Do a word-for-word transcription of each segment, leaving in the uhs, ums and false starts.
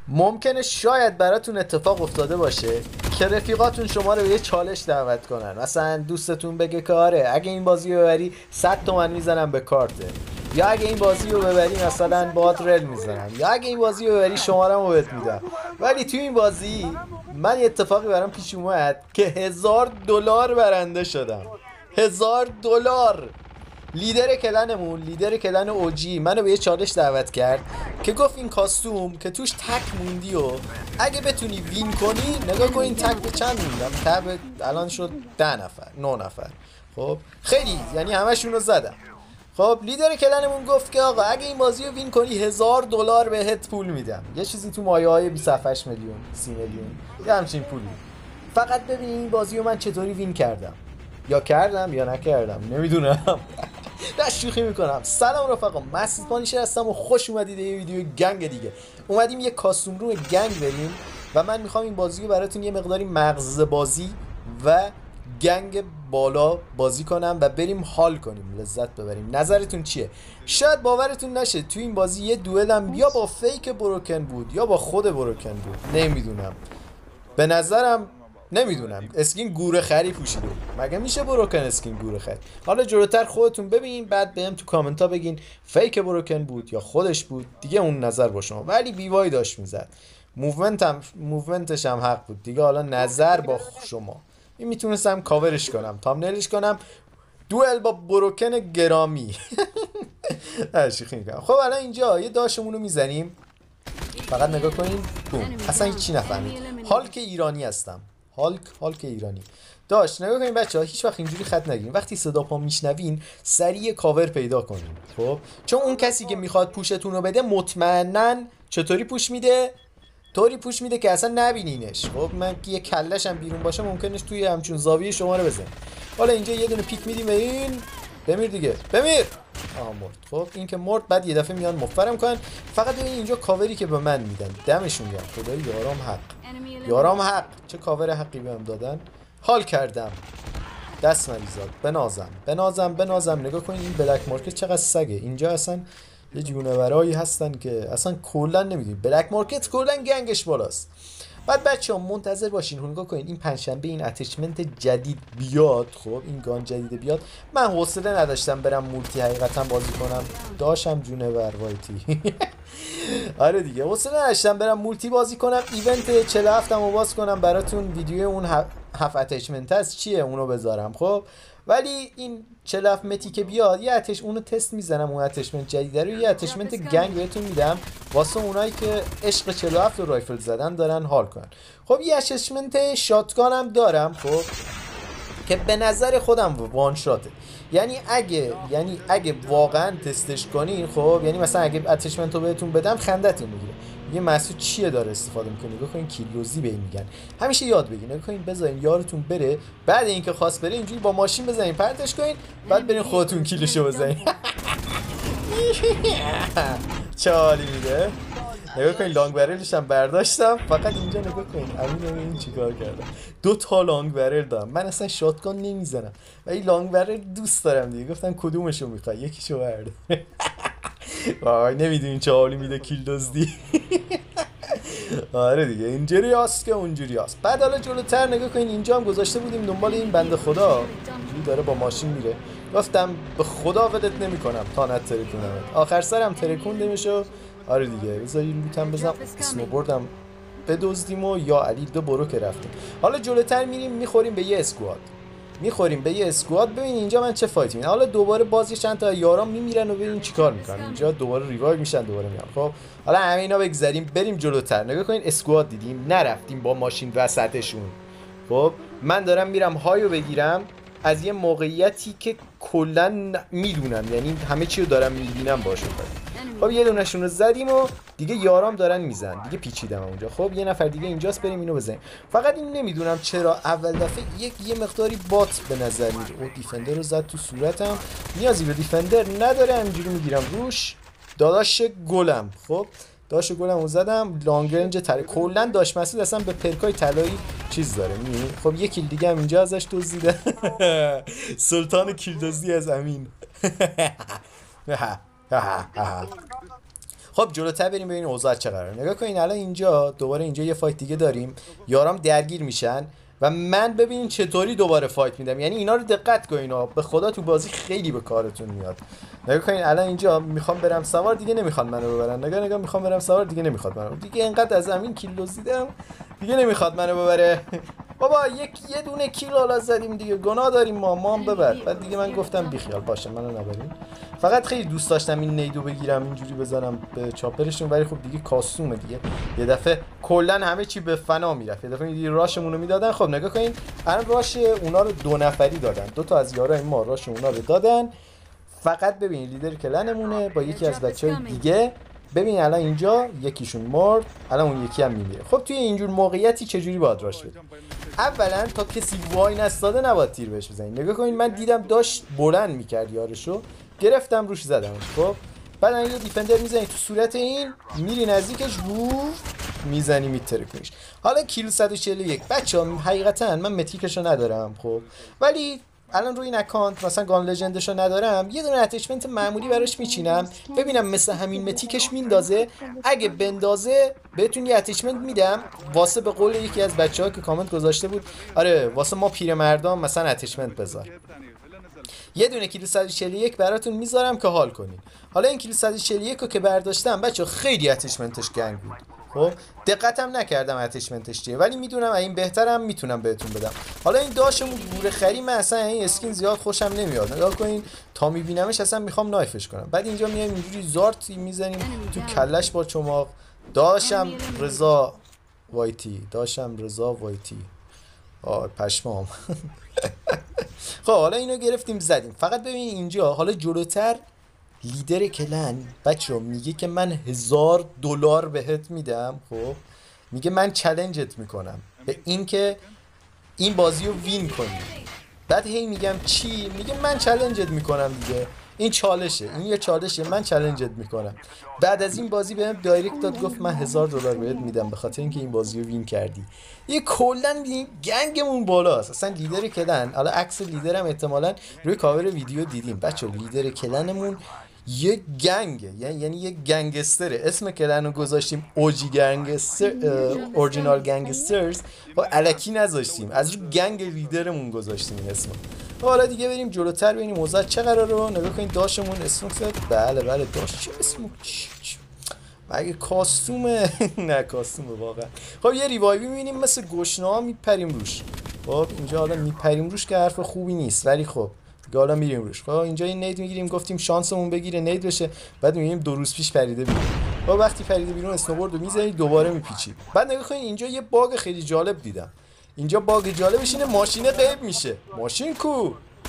ممکنه شاید براتون اتفاق افتاده باشه که رفیقاتون شما رو به یه چالش دعوت کنن، مثلا دوستتون بگه که آره اگه این بازی رو ببری صد تومن میزنم به کارته، یا اگه این بازی رو ببری مثلا باهات رل میزنم، یا اگه این بازی رو ببری شماره‌مو بهت میدم. ولی توی این بازی من یه اتفاقی برام پیش اومد که هزار دلار برنده شدم. هزار دلار. لیدر کلنمون، لیدر کلن اوجی منو به یه چالش دعوت کرد که گفت این کاستوم که توش تک موندی و اگه بتونی وین کنی، نگاه کن این تک به چند موندم، تب الان شد ده نفر نه نفر. خب خیلی یعنی همشون رو زدم. خب لیدر کلنمون گفت که آقا اگه این بازی رو وین کنی هزار دلار بهت پول میدم، یه چیزی تو مایه های بیست و هفت میلیون سی میلیون یه همچین پولی. فقط ببین این بازی رو من چطوری وین کردم، یا کردم یا نکردم نمیدونم. دست شوخی میکنم. سلام رفقا، مسعود پانیشر هستم و خوش اومدید یه ویدیو گنگ دیگه. اومدیم یه کاستوم روم گنگ بریم و من میخوام این بازی رو براتون یه مقداری مغز بازی و گنگ بالا بازی کنم و بریم حال کنیم، لذت ببریم. نظرتون چیه؟ شاید باورتون نشه تو این بازی یه دوئلم یا با فیک بروکن بود یا با خود بروکن بود، نمیدونم. به نظرم نمیدونم اسکین گوره خری پوشیده. مگه میشه بروکن اسکین گوره خری؟ حالا جلوتر خودتون ببینین، بعد بهم تو کامنت ها بگین فیک بروکن بود یا خودش بود، دیگه اون نظر با شما. ولی بیوای داشت میزد، موومنت هم موومنتش هم حق بود دیگه. حالا نظر با شما. این میتونستم کاورش کنم، تامنیلش کنم دوئل با بروکن گرامی. شوخی میکنم. خب الان اینجا یه داشمون رو میزنیم، فقط نگاه کنین بوم، اصلا هیچی نفهمید. هالک ایرانی هستم، هالک هالک ایرانی. داش نگاه کنین بچه ها، هیچ وقت اینجوری خط نگیرین. وقتی صدا پا میشنوین سریع کاور پیدا کنین. خب چون اون کسی که میخواد پوشتون رو بده مطمئنا چطوری پوش میده؟ طوری پوش میده که اصلا نبینینش. خب من که یه کلش هم بیرون باشه ممکنه توی همچون زاویه شما رو بزنه. حالا اینجا یه دونه پیک میدیم به این، بمیر دیگه بمیر. آها مرد. خب این که مرد، بعد یه دفعه میان مفرم کنن. فقط ببین اینجا کاوری که به من میدن دمشون گرم، خدای یارام حق، یارام حق. چه کاور حقی بهم دادن. حال کردم. دست مریزاد. بنازم بنازم بنازم. نگاه کنین این بلک مارکت چقدر سگه. اینجا اصلا یه جونورایی هستن که اصلا کلا نمیدونی. بلک مارکت کلا گنگش بالاست. بعد بچه‌ها منتظر باشین، نگاه کنین این پنجشنبه این اتچمنت جدید بیاد. خب این گان جدید بیاد. من حوصله نداشتم برم مولتی حقیقتا بازی کنم، داشتم جونور وایتی. آره دیگه حوصله نداشتم برم مولتی بازی کنم. ایونت چهل و هفت رو باز کنم براتون، ویدیو اون هفت اتچمنت هست چیه اونو بذارم. خب ولی این چهل و هفت متی که بیاد یه اتش اونو تست میزنم، اون اتچمنت جدید رو یه اتچمنت گنگ بهتون میدم واسه اونایی که عشق چهل و هفت و رایفل زدن دارن حال کنن. خب یه اتچمنت شاتگان هم دارم خب که به نظر خودم وان شاته. یعنی اگه یعنی اگه واقعا تستش کنین، خب یعنی مثلا اگه اتچمنت رو بهتون بدم خندتون میگیره. یه مسعود چیه داره استفاده میکنه. نگاه کنین کیلوزی به این میگن. همیشه یاد بگین. نگاه کنین بذارین یارتون بره، بعد اینکه خواست بره اینجوری با ماشین بزنین پرتش کنین، بعد برین خودتون کیلوشو بزنین. چه حالی میده. نگاه کنین لانگ برلش هم برداشتم. فقط اینجا نگاه کنین امین این چیکار کردم. دو تا لانگ برل دارم. من اصلا شاتگان نمیزنم ولی لانگ برل دوست دارم دیگه. گفتن کدومشو میخوای یکیشو برده. وای نمیدونین چه حالی میده کیل دزدی. آره دیگه اینجوری هست که اونجوری هست. بعد حالا جلوتر نگاه کنین اینجا هم گذاشته بودیم دنبال این بنده خدا، اینجوری داره با ماشین میره. گفتم به خدا ولت نمیکنم تا نترکونم. آخر سرم ترکوندمشو. آره دیگه بذاری لوتم بزنم، اسنوبوردم بدزدیم و یا علی دو برو که رفتیم. حالا جلوتر میریم میخوریم به یه اسکواد، میخوریم به یه اسکواد. ببین اینجا من چه فایتی میدم. حالا دوباره باز چند تا یاران میمیرن و ببین چیکار میکنن. اینجا دوباره ریوایو میشن دوباره میان. خب حالا همینا بگذاریم بریم جلوتر. نگاه کنین اسکواد دیدیم نرفتیم با ماشین وسطشون. خب من دارم میرم هایو بگیرم از یه موقعیتی که کلا میدونم، یعنی همه چی رو دارم میبینم باشون. خب یه دونشون رو زدیم و دیگه یارام دارن میزن دیگه. پیچیدم اونجا. خب یه نفر دیگه اینجاست، بریم اینو بزنیم. فقط این نمیدونم چرا اول دفعه یک یه مقداری بات به نظر میاد. او دیفندر رو زد تو صورتم. نیازی به دیفندر نداره، همینجوری میگیرم روش. داداش گلم. خب داداش گلم رو زدم. لانگ رنج تره کلا داش مسعود اصلا به پرکای طلایی چیز داره میبینی. خب یک کیل دیگه هم اینجا ازش دزدیده. سلطان کیل دزدی از امین. خب جلوتر بریم ببینیم اوضاع چه قراره. نگاه کنین الان اینجا دوباره اینجا یه فایت دیگه داریم، یارام درگیر میشن و من ببینین چطوری دوباره فایت میدم. یعنی اینا رو دقت کنین ها، به خدا تو بازی خیلی به کارتون میاد. نگاه کنین الان اینجا میخوام برم سوار، دیگه نمیخوان منو ببرن. نگاه نگاه میخوام برم سوار، دیگه نمیخواد منو. دیگه اینقدر از زمین کیل دزدیدم دیگه نمیخواد منو ببره. بابا یک یه دونه کیل حالا زدیم دیگه، گناه داریم ما، ما هم ببر. بعد دیگه من گفتم بیخیال باشه منو نبرین. فقط خیلی دوست داشتم این نیدو بگیرم اینجوری بزنم به چاپرشون، ولی خب دیگه کاستومه دیگه. یه دفعه کلا همه چی به فنا میرفت. یه دفعه دیگه راشمون رو میدادن. خب نگاه کنین الان راش اونا رو دو نفری دادن، دو تا از یارای ما راش اونا رو دادن. فقط ببین لیدر کلنمونه با یکی از بچهای دیگه. ببین الان اینجا یکیشون مرد، الان اون یکی هم میمیره. خب توی اینجور موقعیتی چجوری باید راش بدیم؟ اولا تا کسی وای نستاده نباید تیر بهش بزنید. نگاه کنین من دیدم داشت بلند میکرد یارشو، گرفتم روش زدمش. خب بعد یه دیفندر میزنی تو صورت این، میری نزدیکش رو میزنی میترکونیش. حالا کیلو صد و چهل و یک بچه‌ها حقیقتا من متیکشو ندارم خب، ولی الان روی این اکانت مثلا گان لژندشو ندارم، یه دونه اتچمنت معمولی براش میچینم ببینم مثل همین متیکش میندازه. اگه بندازه بهتون یه اتچمنت میدم واسه، به قول یکی از بچه‌ها که کامنت گذاشته بود آره واسه ما پیرمردان مثلا اتچمنت بذار. یه دونه کیلو صد و چهل و یک براتون میذارم که حال کنین. حالا این کیلو صد و چهل و یک رو که برداشتم بچه‌ها خیلی اتچمنتش گنگ بود. خب دقتم نکردم اتچمنتش چیه، ولی میدونم این بهترم میتونم بهتون بدم. حالا این داشمون گوره خری، من اصلا این اسکین زیاد خوشم نمیاد. نگاه کنین تا میبینمش اصلا میخوام نایفش کنم. بعد اینجا میایم اینجوری زارتی میزنیم تو کلش با چماق. داشم رضا وایتی، داشم رضا وایتی. آه پشمام. خب حالا اینو گرفتیم زدیم. فقط ببین اینجا حالا جلوتر لیدر کلن بچه میگه که من هزار دلار بهت میدم. خب میگه من چلنجت میکنم به این که این بازی رو وین کنی. بعد هی میگم چی؟ میگه من چلنجت میکنم دیگه. این چالشه، این یه چالشه، من چلنجت میکنم. بعد از این بازی بهم دایرکت داد گفت من هزار دلار بهت میدم به خاطر اینکه این بازی رو وین کردی. یه کلا گنگمون بالاست اصلا. لیدر کلن، حالا عکس لیدرم احتمالاً روی کاور ویدیو دیدیم بچه، لیدر کلنمون یه گنگه، یعنی یعنی یه گنگستره. اسم کلن رو گذاشتیم اوجی گنگستر، اورجینال گنگسترز. و الکی نذاشتیم، از رو گنگ لیدرمون گذاشتیم این اسمو. حالا دیگه بریم جلوتر ببینیم اوضاع چه قراره رو. نگاه کنین داشمون اسموک زد. بله بله داش چه اسموک مگه کاستومه؟ نه کاستومه واقعا. خب یه ریوایوی میبینیم مثل گشنه‌ها میپریم روش. خب اینجا حالا میپریم روش که حرف خوبی نیست، ولی خب حالا میریم روش. خب اینجا این نید میگیریم، گفتیم شانسمون بگیره نید بشه. بعد میبینیم دو روز پیش پریده بیرون. خب وقتی پریده بیرون اسنوبورد رو میزنی دوباره میپیچی. بعد نگاه کنین اینجا یه باگ خیلی جالب دیدم. اینجا باگ جالبش اینه ماشین غیب میشه. ماشین کو؟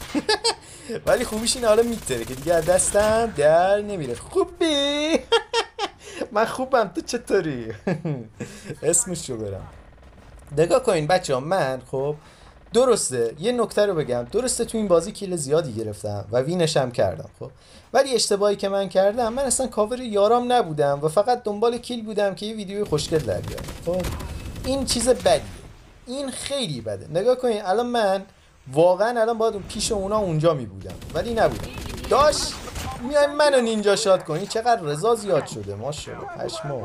ولی خوبیش اینه حالا میتره که دیگه دستم در نمیره. خوبی؟ من خوبم، تو چطوری؟ اسمش رو برم. نگاه کنین بچه‌ها من خب درسته یه نکته رو بگم، درسته تو این بازی کیل زیادی گرفتم و وینش هم کردم خب، ولی اشتباهی که من کردم من اصلا کاور یارام نبودم و فقط دنبال کیل بودم که یه ویدیو خوشگل در بیارم. خب این چیز بدیه، این خیلی بده. نگاه کنین الان من واقعا الان باید پیش اونا اونجا می بودم ولی نبودم. داشت میای منو نینجا شات کنی. چقدر رضا زیاد شده ماشاءالله پشمو.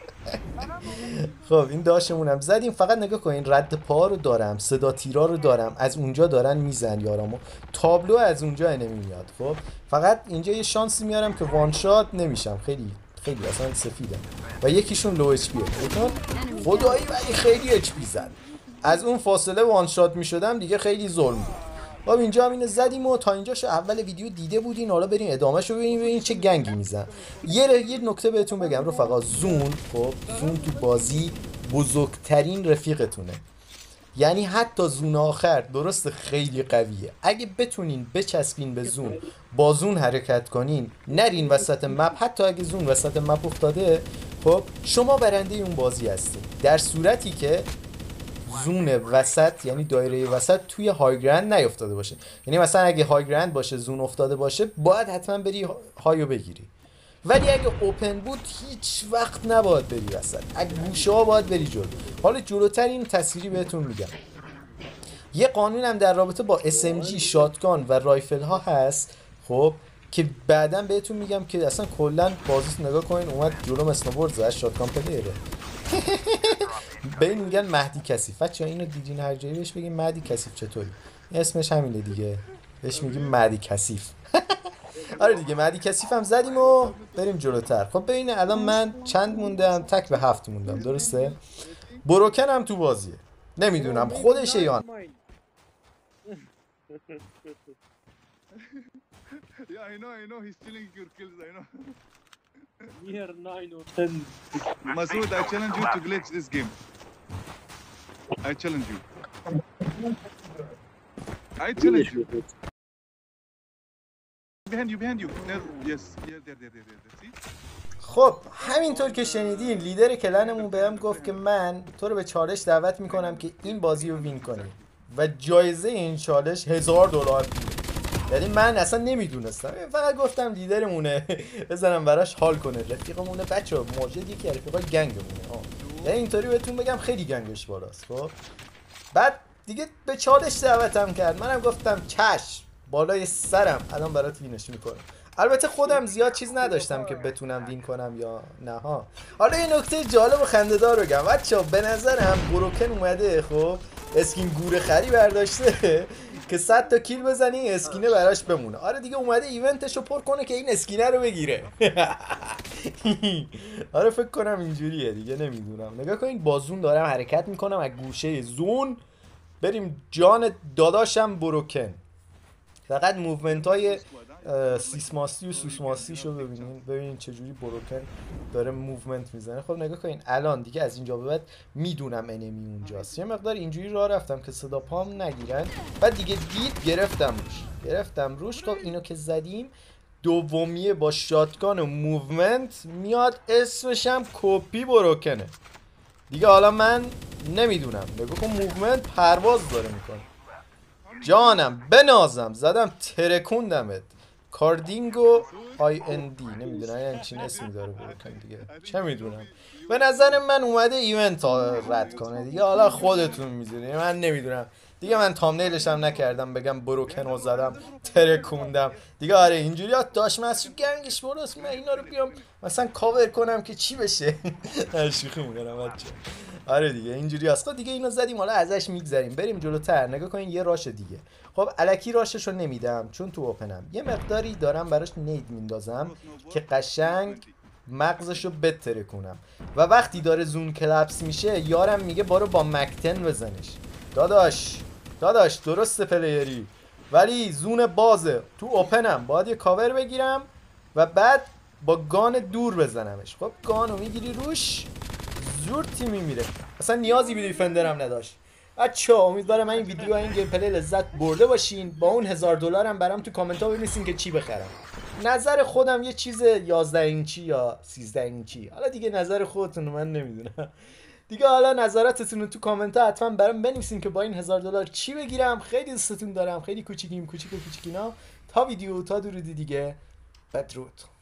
خب این داشمونم زدیم. فقط نگاه کنین رد پا رو دارم، صدا تیرا رو دارم، از اونجا دارن میزن یارامو، تابلو از اونجا انمی میاد. خب فقط اینجا یه شانسی میارم که وان شات نمیشم، خیلی خیلی اصلا سفیدم و یکیشون لو اچ پیه. خدایی ولی خیلی اچ پی زد، از اون فاصله وان شات میشدم دیگه خیلی ظلم بود. خب اینجا هم اینو زدیم و تا اینجاشو اول ویدیو دیده بودین. حالا بریم ادامهشو ببینیم ببینیم چه گنگی میزن. یه یه نکته بهتون بگم رفقا، زون خب زون تو بازی بزرگترین رفیقتونه. یعنی حتی زون آخر درست خیلی قویه، اگه بتونین بچسبین به زون، با زون حرکت کنین، نرین وسط مپ، حتی اگه زون وسط مپ افتاده خب شما برنده اون بازی هستین. در صورتی که زون وسط یعنی دایره وسط توی های گرند نیافتاده باشه. یعنی مثلا اگه های گرند باشه زون افتاده باشه باید حتما بری هایو بگیری، ولی اگه اوپن بود هیچ وقت نباید بری وسط، اگه گوشه ها باید بری جلو. حالا جلوتر این تصویری بهتون میگم. یه قانون هم در رابطه با اس ام جی، شاتگان و رایفل ها هست خب که بعدا بهتون میگم که اصلا کلا بازیش نگاه کنین اومد جلوم اسنوبورد زد شاتگان پلیره. به این میگن مهدی کثیف. بچه‌ها اینو دیدین هر جایی بهش بگین مهدی کثیف چطوری؟ اسمش همینه دیگه. بهش میگیم مهدی کثیف. آره دیگه مهدی کثیف هم زدیم و بریم جلوتر. خب ببین الان من چند موندم؟ تک به هفت موندم درسته؟ بروکن هم تو بازیه. نمیدونم خودشه یا نه. Yeah, I know, I know. He's stealing your kills. I know. Near nine or ten. Masood, I challenge you to glitch this game. I challenge you. I challenge you. Behind you, behind you. There, yes, yeah, there, there, there, there. See? خب همینطور که شنیدین لیدر کلنمون بهم گفت که من تو رو به چالش دعوت میکنم که این بازی رو وین کنی و جایزه این چالش هزار دلار بود. یعنی من اصلا نمیدونستم، فقط گفتم لیدرمونه بزنم براش حال کنه. رفیقمونه بچه‌ها، ماجد یکی از رفیقای گنگمونه ها. یعنی اینطوری بهتون بگم خیلی گنگش بالاست. خب بعد دیگه به چالش دعوتم کرد، منم گفتم چشم بالای سرم الان برات وینش میکنم. البته خودم زیاد چیز نداشتم که بتونم وین کنم یا نه ها. حالا یه نکته جالب و خنده‌دار بگم بچه‌ها، به نظرم بروکن اومده خب اسکین گوره خری برداشته که صد تا کیل بزنی اسکینه براش بمونه. آره دیگه اومده ایونتشو پر کنه که این اسکینه رو بگیره. آره فکر کنم اینجوریه دیگه، نمیدونم. نگاه کنین بازون دارم حرکت میکنم از گوشه زون بریم جان داداشم بروکن. فقط موومنت های سیسماسی و سوسماسیشو ببینین، ببینین چجوری بروکن داره موومنت میزنه. خب نگاه کنین الان دیگه از اینجا به بعد میدونم انمی اونجاست. یه مقدار اینجوری راه رفتم که صدا پام نگیرن، بعد دیگه دید گرفتم روش گرفتم روش خب اینو که زدیم دومیه با شاتگان و موومنت میاد، اسمشم کپی بروکنه دیگه. حالا من نمیدونم، نگاه کن موومنت پرواز داره میکنه. جانم بنازم زدم ترکوندمت. کاردینگو آی ان دی نمیدونم یعنی چین اسمی داره بروکن دیگه، چه میدونم. به نظر من اومده ایونت رد کنه دیگه، حالا خودتون میدونی، من نمیدونم دیگه. من تامنیلش هم نکردم بگم بروکن رو زدم ترکوندم دیگه. آره اینجوری ها داشت مسعود گنگش برست من اینا رو بیام مثلا کاور کنم که چی بشه. شوخی میکنم بچه. آره دیگه اینجوری هست دیگه. اینو زدیم حالا ازش میگذریم بریم جلوتر. نگاه کنین یه راش دیگه. خب الکی راششو نمیدم چون تو اوپنم یه مقداری دارم براش نید میندازم که قشنگ مغزشو بتره کنم و وقتی داره زون کلپس میشه یارم میگه بارو با مکتن بزنش. داداش داداش درست پلیری ولی زون بازه، تو اوپنم باید یه کاور بگیرم و بعد با گان دور بزنمش. خب گانو میگیری روش زور تیمی میره، اصلا نیازی به دیفندرم نداشت. بچه‌ها امیدوارم این ویدیو این گیم پلی لذت برده باشین. با اون هزار دلارم برام تو کامنت ها بنویسین که چی بخرم. نظر خودم یه چیز یازده اینچی یا سیزده اینچی، حالا دیگه نظر خودتون من نمیدونم دیگه. حالا نظراتتون رو تو کامنت ها حتما برام بنویسین که با این هزار دلار چی بگیرم. خیلی دوستتون دارم، خیلی کوچیکیم کوچیک و کوچیکینا. تا ویدیو تا درودی دیگه، بدرود.